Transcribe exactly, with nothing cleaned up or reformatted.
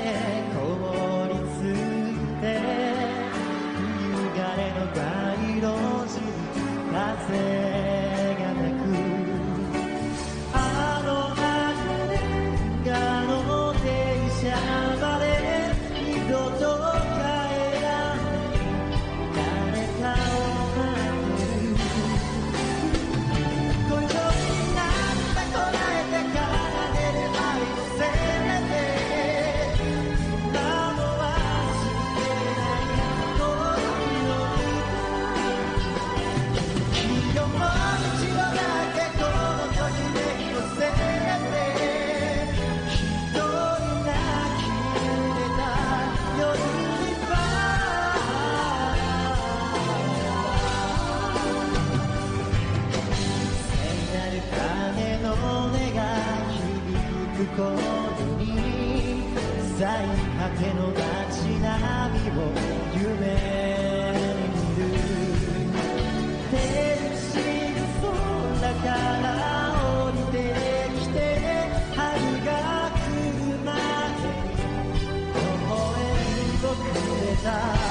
凍りついて冬枯れの街路樹に風が鳴くあの赤レンガの電車まで二度と帰らない誰かを待ってる今宵なんだこらえて奏でる愛のせめて今も忘れないこの君よもう一度だけこのときめきをせめて一人泣き濡れた夜には聖なる鐘の音が響く頃に最果ての街並みを夢に見る天使が空から降りてきて春が来るまでに微笑みをくれた